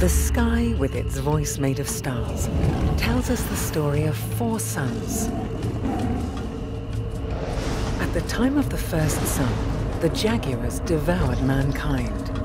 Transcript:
The sky, with its voice made of stars, tells us the story of 4 suns. At the time of the first sun, the jaguars devoured mankind.